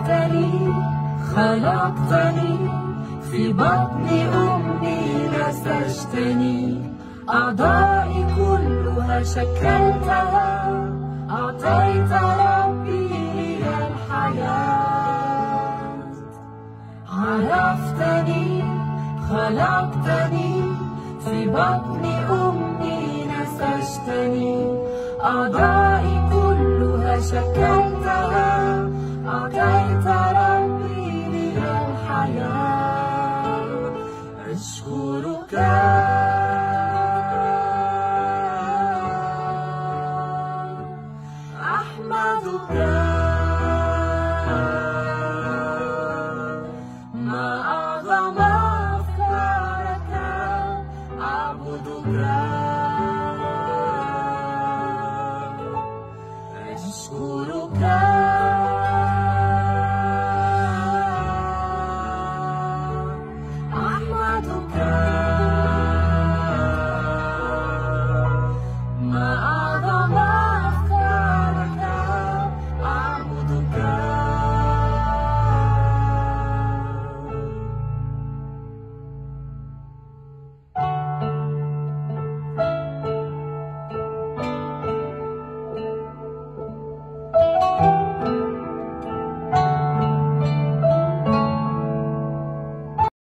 خلقتني في بطن أمي نسجتني، أعضائي كلها شكلتها، أعطيت ربي لي الحياة. عرفتني خلقتني في بطن أمي نسجتني، أعضائي كلها شكلتها، أعطيت ربي لي الحياة. أشكرك أحمدك، ما أعظم أفكارك، أعبدك. أشكرك